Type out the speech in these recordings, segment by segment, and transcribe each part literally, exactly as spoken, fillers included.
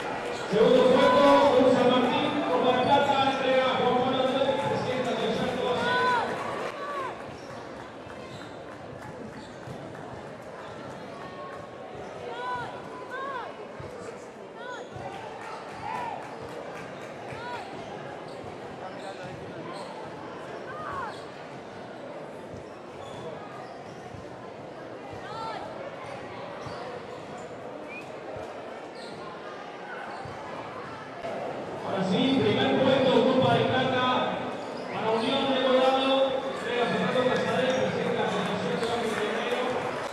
Segundo puesto, Cruz San Martín, Copa de Plata, entrega a Juan Pablo Andrés, presidenta del Santo Valle. Ahora sí, primer puesto, Copa de Plata, para Unión de Colorado, entrega a Fernando Casadel, presidente de la Federación de Hockey Pionero.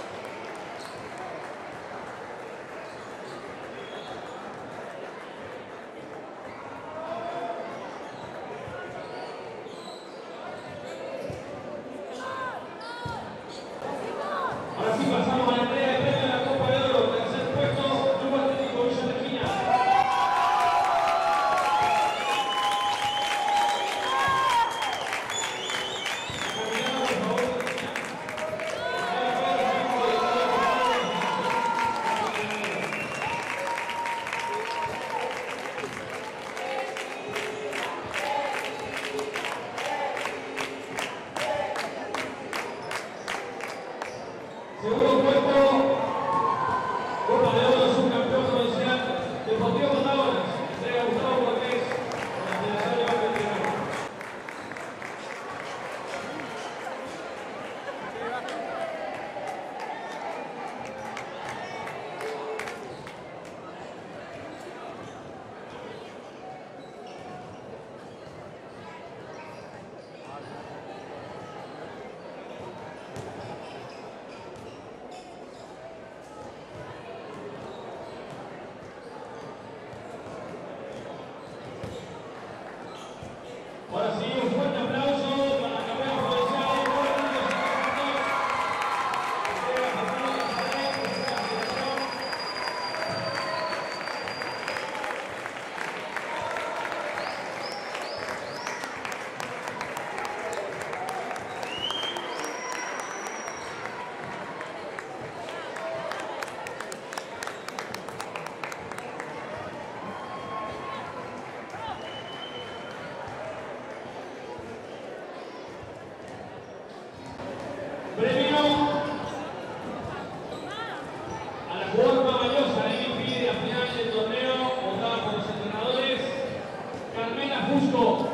Ahora sí, pasamos a la entrega de premio de la Copa de Oro, tercer puesto, Club Atlético Villa Regina. Segundo puesto, Copa de Oro, subcampeón provincial, Deportivo Cotadoras, entrega a Gustavo Cortés, de la Federación de Hockey Pionero. Ahora sí, un fuerte aplauso para la campeona provincial de Córdoba, entrega a Fernando Casadel, presidente de la Federación. Premio a la jugadora más valiosa, M V P de la final del torneo, votada por los entrenadores, Carmela Fusco.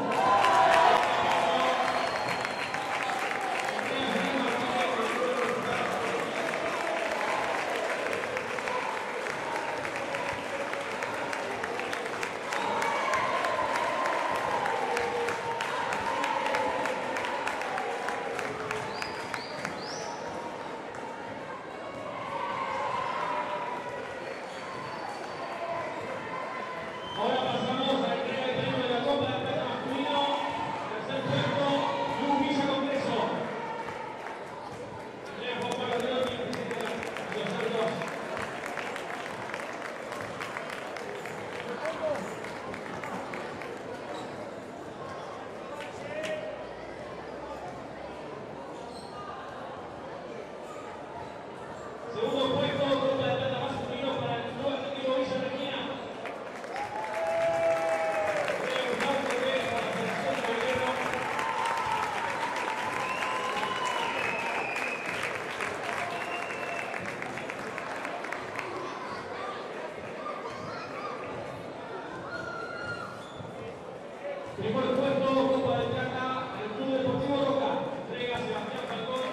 Ahora pasamos a la entrega del premio de la Copa de Plata masculino. Tercer puesto, Club Villa Congreso. Entrega Juan Pablo Andrés, presidente de la Federación. Segundo puesto, Copa de Plata masculino para el Club Atlético Villa Regina. Primer puesto, Copa de Plata, el Club Deportivo Roca, entrega a Sebastián Falcón.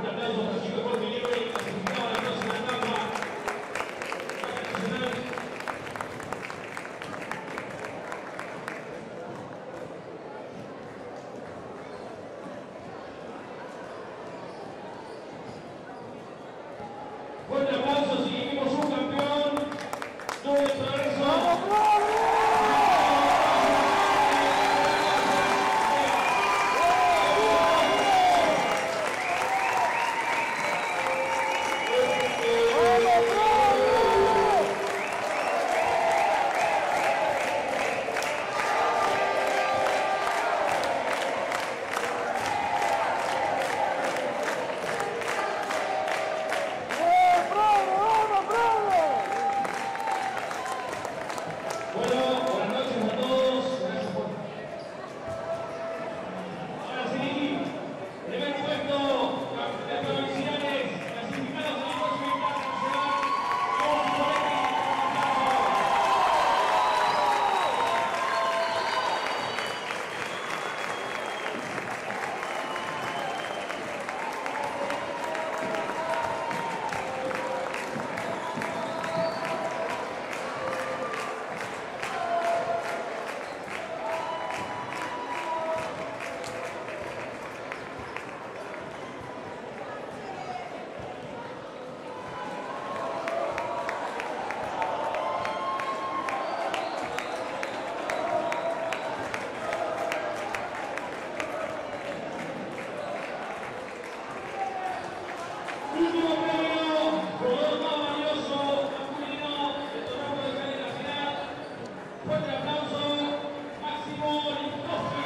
Fuerte aplauso para el chico de Jorge Libre, clasificado a la próxima etapa nacional. Fuerte aplauso, seguimos un campeón, doble progreso. Último premio, jugador más valioso, masculino, del torneo de Cali Nacional. Fuerte aplauso, Máximo Linkowski.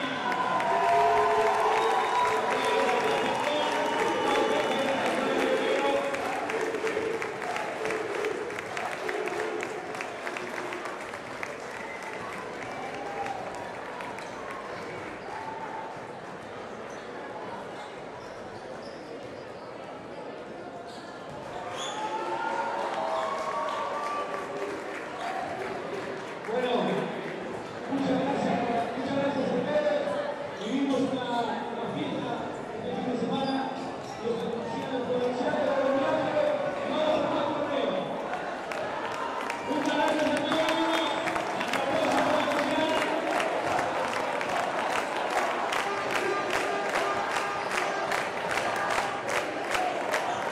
Bueno, muchas gracias, muchas gracias a ustedes. Vivimos una, una fiesta este fin de semana y os conocían el provincial de Bolognate y no los demás torneos. Muchas gracias a todos.